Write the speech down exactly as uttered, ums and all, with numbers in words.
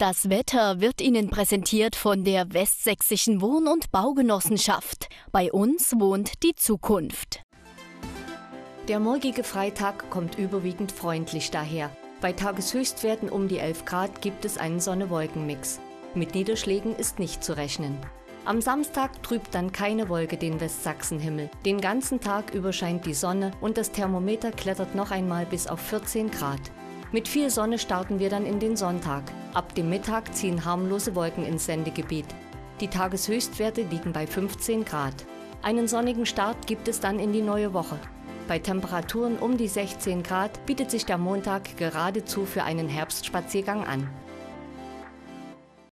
Das Wetter wird Ihnen präsentiert von der Westsächsischen Wohn- und Baugenossenschaft. Bei uns wohnt die Zukunft. Der morgige Freitag kommt überwiegend freundlich daher. Bei Tageshöchstwerten um die elf Grad gibt es einen Sonne-Wolken-Mix. Mit Niederschlägen ist nicht zu rechnen. Am Samstag trübt dann keine Wolke den Westsachsenhimmel. Den ganzen Tag über scheint die Sonne und das Thermometer klettert noch einmal bis auf vierzehn Grad. Mit viel Sonne starten wir dann in den Sonntag. Ab dem Mittag ziehen harmlose Wolken ins Sendegebiet. Die Tageshöchstwerte liegen bei fünfzehn Grad. Einen sonnigen Start gibt es dann in die neue Woche. Bei Temperaturen um die sechzehn Grad bietet sich der Montag geradezu für einen Herbstspaziergang an.